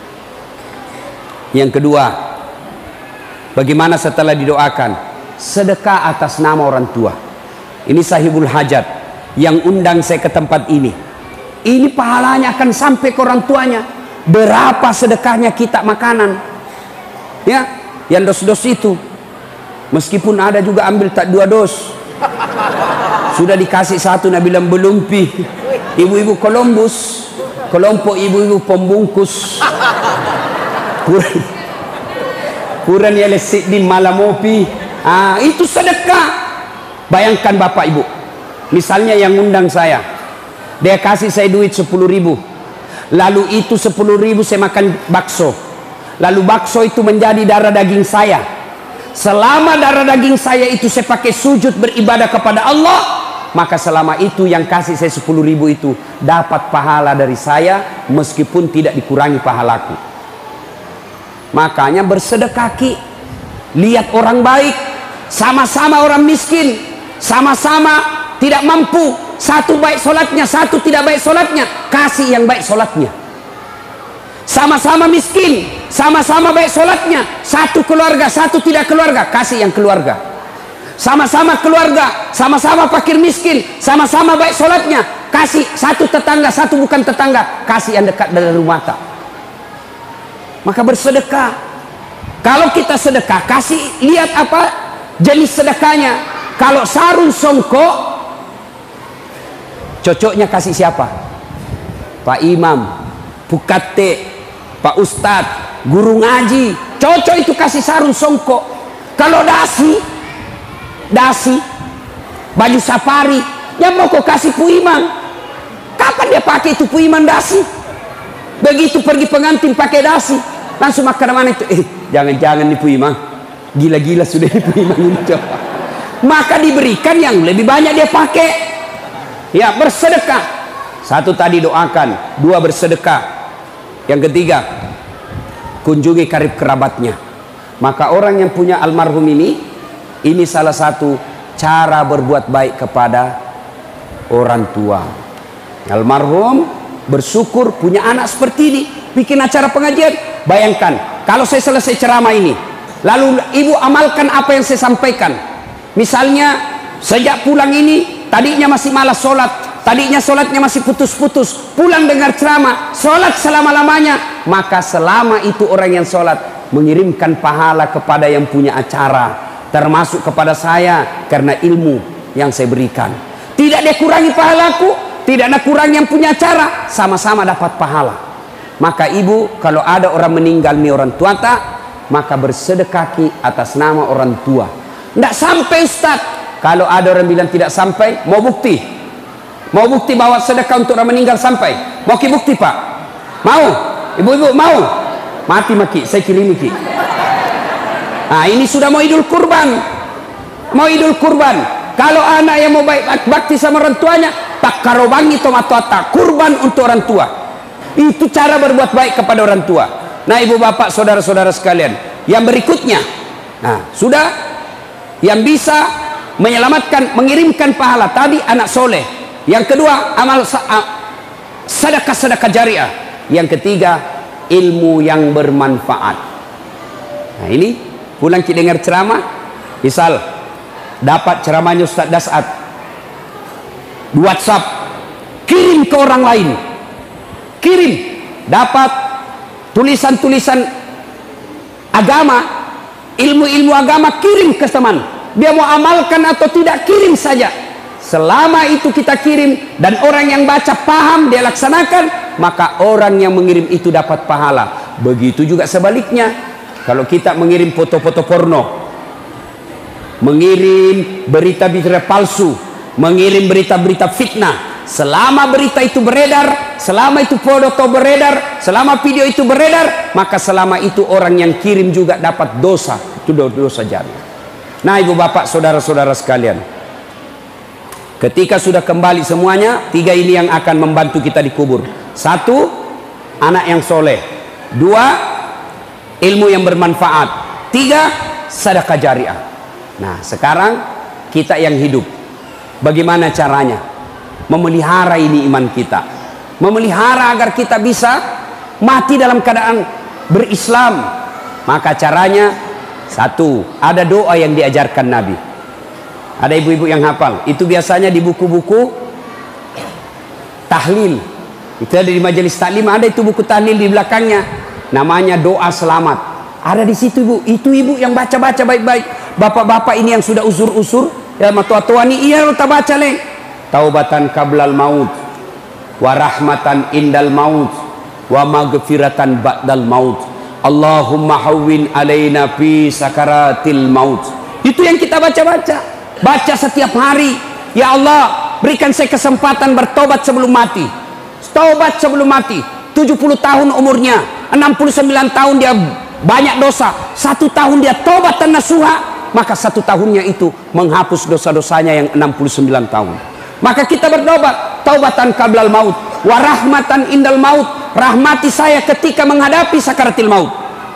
Yang kedua, bagaimana setelah didoakan? Sedekah atas nama orang tua. Ini sahibul hajat yang undang saya ke tempat ini. Ini pahalanya akan sampai ke orang tuanya. Berapa sedekahnya kita makanan, ya, yang dos-dos itu, meskipun ada juga ambil tak dua dos, sudah dikasih satu, Nabi bilang belum pi. Ibu-ibu Columbus, kelompok ibu-ibu pembungkus, kurang kurang ya lesik di malamopi. Ah, itu sedekah. Bayangkan bapak ibu, misalnya yang undang saya, dia kasih saya duit sepuluh ribu, lalu itu sepuluh ribu saya makan bakso, lalu bakso itu menjadi darah daging saya. Selama darah daging saya itu saya pakai sujud beribadah kepada Allah, maka selama itu yang kasih saya sepuluh ribu itu dapat pahala dari saya, meskipun tidak dikurangi pahalaku. Makanya bersedekah ki, lihat orang baik, sama-sama orang miskin, sama-sama tidak mampu, satu baik solatnya, satu tidak baik solatnya, kasih yang baik solatnya. Sama-sama miskin, sama-sama baik solatnya, satu keluarga, satu tidak keluarga, kasih yang keluarga. Sama-sama keluarga, sama-sama fakir miskin, sama-sama baik solatnya, kasih satu tetangga, satu bukan tetangga, kasih yang dekat dari rumah tak. Maka bersedekah. Kalau kita sedekah, kasih lihat apa jenis sedekahnya. Kalau sarung songkok, cocoknya kasih siapa? Pak Imam, Pukate, Pak Ustadz, guru ngaji, cocok itu kasih sarung songkok. Kalau dasi, dasi, baju safari, yang mau kau kasih Pu Imam, kapan dia pakai itu Pu Imam dasi? Begitu pergi pengantin pakai dasi, langsung makan mana itu? Eh, jangan-jangan nih Pu Imam, gila-gila sudah nih Pu Imam ini coba. Maka diberikan yang lebih banyak dia pakai. Ya, bersedekah. Satu tadi doakan, dua bersedekah. Yang ketiga, kunjungi karib kerabatnya. Maka orang yang punya almarhum ini, ini salah satu cara berbuat baik kepada orang tua. Almarhum bersyukur punya anak seperti ini, bikin acara pengajian. Bayangkan kalau saya selesai ceramah ini, lalu ibu amalkan apa yang saya sampaikan. Misalnya sejak pulang ini, tadinya masih malas sholat, tadinya sholatnya masih putus-putus, pulang dengar ceramah, sholat selama-lamanya, maka selama itu orang yang sholat mengirimkan pahala kepada yang punya acara, termasuk kepada saya, karena ilmu yang saya berikan. Tidak dia kurangi pahalaku, tidak ada kurang yang punya acara, sama-sama dapat pahala. Maka ibu, kalau ada orang meninggal nih orang tua tak, maka bersedekah atas nama orang tua. Tidak sampai Ustaz. Kalau ada orang bilang tidak sampai, mau bukti? Mau bukti bahwa sedekah untuk orang meninggal sampai? Mau ki bukti Pak? Mau? Ibu-ibu mau? Mati maki, saya kirimi ki. Nah ini sudah mau idul kurban. Mau idul kurban. Kalau anak yang mau baik bakti sama orang tuanya, tak karobangi tomatota, kurban untuk orang tua. Itu cara berbuat baik kepada orang tua. Nah ibu bapak saudara-saudara sekalian, yang berikutnya, nah sudah, yang bisa menyelamatkan, mengirimkan pahala tadi anak soleh. Yang kedua amal sedekah-sedekah jariah. Yang ketiga ilmu yang bermanfaat. Nah ini pulang kita dengar ceramah, misal dapat ceramahnya Ustaz Dasat di WhatsApp, kirim ke orang lain, kirim, dapat tulisan-tulisan agama, ilmu-ilmu agama, kirim ke teman. Dia mau amalkan atau tidak, kirim saja. Selama itu kita kirim dan orang yang baca paham, dia laksanakan, maka orang yang mengirim itu dapat pahala. Begitu juga sebaliknya, kalau kita mengirim foto-foto porno, mengirim berita-berita palsu, mengirim berita-berita fitnah, selama berita itu beredar, selama itu foto beredar, selama video itu beredar, maka selama itu orang yang kirim juga dapat dosa. Itu dosa jari. Nah, ibu bapak, saudara-saudara sekalian, ketika sudah kembali semuanya, tiga ini yang akan membantu kita dikubur. Satu, anak yang soleh. Dua, ilmu yang bermanfaat. Tiga, sedekah jariah. Nah, sekarang kita yang hidup, bagaimana caranya memelihara ini iman kita, memelihara agar kita bisa mati dalam keadaan berislam? Maka caranya satu, ada doa yang diajarkan Nabi. Ada ibu-ibu yang hafal, itu biasanya di buku-buku tahlil. Itu ada di majelis taklim, ada itu buku tahlil di belakangnya, namanya doa selamat. Ada di situ ibu, itu ibu yang baca-baca baik-baik. Bapak-bapak ini yang sudah usur-usur, ya tua-tua ini, iya kita baca leh. Taubatan qablal maut, wa rahmatan indal maut, wa maghfiratan ba'dal maut. Allahumma hawwin alaina fi sakaratil maut. Itu yang kita baca-baca, baca setiap hari. Ya Allah, berikan saya kesempatan bertobat sebelum mati. Taubat sebelum mati. Tujuh puluh tahun umurnya, enam puluh sembilan tahun dia banyak dosa, satu tahun dia tobat dan nasuha, maka satu tahunnya itu menghapus dosa-dosanya yang enam puluh sembilan tahun. Maka kita bertobat, taubatan qablal maut, wa rahmatan indal maut. Rahmati saya ketika menghadapi sakaratil maut.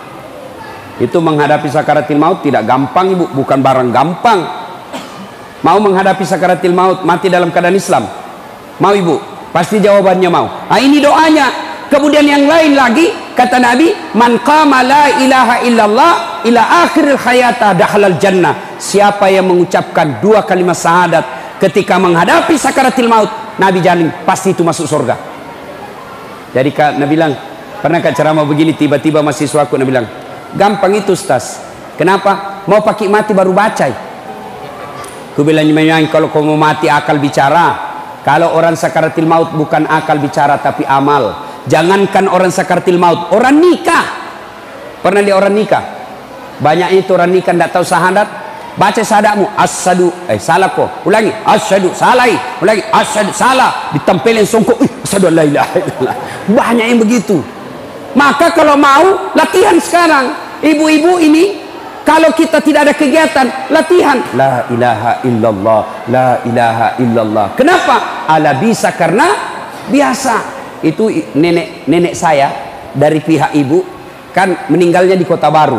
Itu menghadapi sakaratil maut tidak gampang ibu, bukan barang gampang. Mau menghadapi sakaratil maut, mati dalam keadaan Islam, mau ibu? Pasti jawabannya mau. Nah, ini doanya. Kemudian yang lain lagi, kata Nabi, man qama la ilaha illallah ila akhiril hayata dakhalal jannah. Siapa yang mengucapkan dua kalimat syahadat ketika menghadapi sakaratil maut, Nabi jamin pasti itu masuk surga. Jadi Kak, Nabi bilang, pernah Kak ceramah begini, tiba-tiba mahasiswaku Nabi bilang, gampang itu Ustaz. Kenapa? Mau pakai mati baru baca. Aku bilang, kalau kau mau mati akal bicara. Kalau orang sakaratil maut bukan akal bicara tapi amal. Jangankan orang sakaratil maut, orang nikah. Pernah lihat orang nikah? Banyak itu orang nikah tidak tahu syahadat. Baca syahadatmu, asyhadu, eh salah kok. Ulangi, asyhadu, salah. Ulangi, asyhadu, salah. Ditempelin songkok, ih, asyhadu la ilaha illallah. Banyak yang begitu. Maka kalau mau latihan sekarang, ibu-ibu ini, kalau kita tidak ada kegiatan, latihan la ilaha illallah, la ilaha illallah. Kenapa? Ala bisa, karena biasa. Itu nenek nenek saya dari pihak ibu kan meninggalnya di Kota Baru.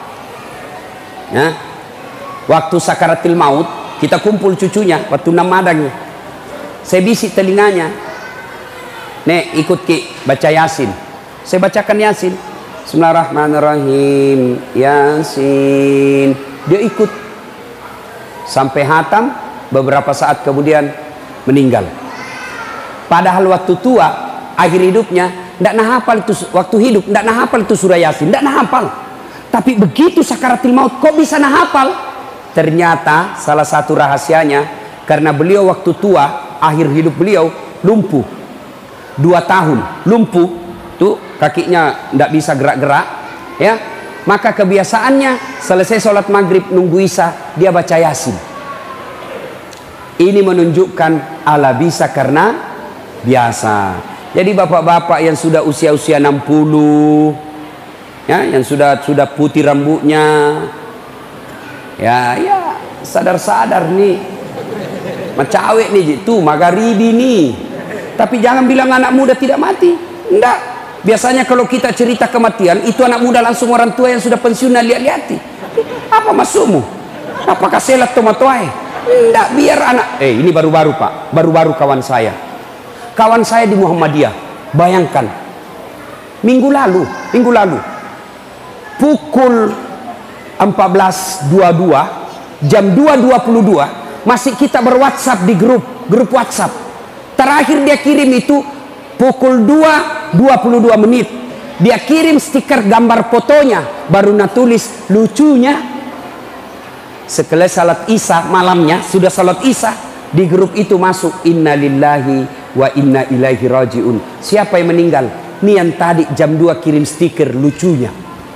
Ya. Waktu sakaratil maut, kita kumpul cucunya waktu enam madangnya. Saya bisik telinganya, nek ikut ki baca Yasin. Saya bacakan Yasin, Bismillahirrahmanirrahim, Yasin. Dia ikut sampai hatam. Beberapa saat kemudian meninggal. Padahal waktu tua, akhir hidupnya, tidak nah hafal itu. Waktu hidup tidak nah hafal itu surah Yasin, tidak nah hafal. Tapi begitu sakaratil maut, kok bisa nah hafal? Ternyata salah satu rahasianya, karena beliau waktu tua, akhir hidup beliau lumpuh dua tahun, lumpuh tuh kakinya tidak bisa gerak-gerak, ya. Maka kebiasaannya selesai sholat maghrib nunggu isya dia baca Yasin. Ini menunjukkan ala bisa karena biasa. Jadi bapak-bapak yang sudah usia-usia enam puluh, ya, yang sudah sudah putih rambutnya, ya, ya sadar-sadar nih, macawek nih, tuh magharibi nih. Tapi jangan bilang anak muda tidak mati, enggak. Biasanya kalau kita cerita kematian, itu anak muda langsung orang tua yang sudah pensiun lihat-lihati. Apa maksudmu? Apakah selat tomatoai? Enggak, biar anak. Eh, ini baru-baru Pak, baru-baru kawan saya. Kawan saya di Muhammadiyah, bayangkan. Minggu lalu, minggu lalu, pukul empat belas dua puluh dua, jam dua dua puluh dua, masih kita berWhatsApp di grup, grup WhatsApp. Terakhir dia kirim itu pukul dua dua puluh dua menit. Dia kirim stiker gambar fotonya, baru nak tulis lucunya. Setelah salat isya malamnya, sudah salat isya, di grup itu masuk inna lillahi wa inna ilaihi rajiun. Siapa yang meninggal? Nih yang tadi jam dua kirim stiker lucunya.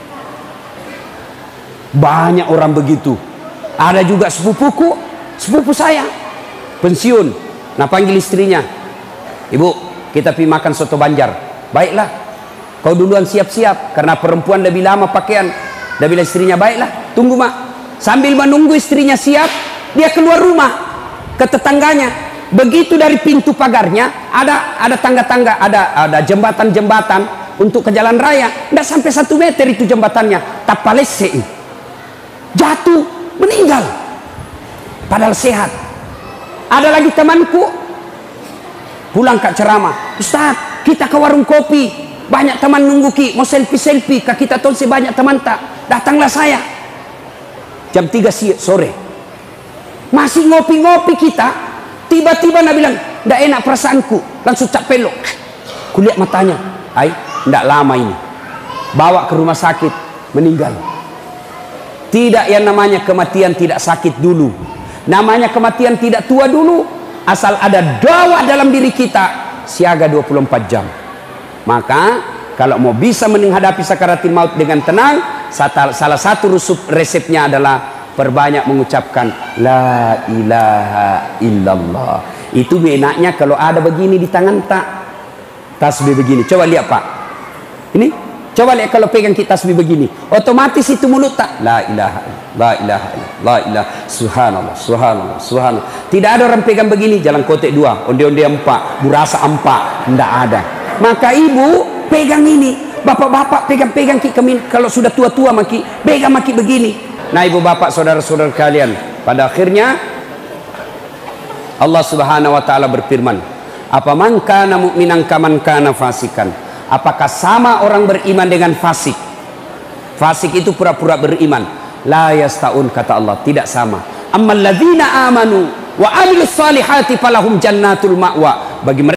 Banyak orang begitu. Ada juga sepupuku, sepupu saya pensiun. Nah panggil istrinya, ibu kita pergi makan soto Banjar. Baiklah, kau duluan siap-siap, karena perempuan lebih lama pakaian. Dia bilang istrinya, baiklah tunggu mak. Sambil menunggu istrinya siap, dia keluar rumah ke tetangganya. Begitu dari pintu pagarnya ada ada tangga-tangga, ada ada jembatan-jembatan untuk ke jalan raya. Tidak sampai satu meter itu jembatannya, tapalese jatuh meninggal, padahal sehat. Ada lagi temanku pulang ke ceramah, Ustaz kita ke warung kopi, banyak teman nunggu ki, mau selfie-selfie ke kita tonse banyak teman tak. Datanglah saya jam tiga sore, masih ngopi-ngopi kita, tiba-tiba nak bilang ndak enak perasaanku, langsung cap pelok. Kulihat matanya, ay ndak lama ini, bawa ke rumah sakit, meninggal. Tidak yang namanya kematian tidak sakit dulu, namanya kematian tidak tua dulu. Asal ada dawa dalam diri kita, siaga dua puluh empat jam. Maka kalau mau bisa menghadapi sakaratul maut dengan tenang, salah satu resepnya adalah perbanyak mengucapkan la ilaha illallah. Itu enaknya kalau ada begini di tangan tak, tasbih begini. Coba lihat Pak, ini coba lihat kalau pegang kita tasbih begini, otomatis itu mulut tak la ilaha la ilaha la ilaha subhanallah subhanallah subhanallah. Tidak ada orang pegang begini, jalan kotek dua, onde-onde empat, burasa empat, tidak ada. Maka ibu pegang ini, bapak-bapak pegang-pegang ki kami, kalau sudah tua-tua maki pegang maki begini. Nah ibu bapak saudara-saudara kalian, pada akhirnya Allah Subhanahu wa taala berfirman, apa man kana mu'minan kaman kana fasikan. Apakah sama orang beriman dengan fasik? Fasik itu pura-pura beriman. La yastaun, kata Allah, tidak sama. Ammal ladzina amanu wa amilus salihati falahum jannatul ma'wa. Bagi mereka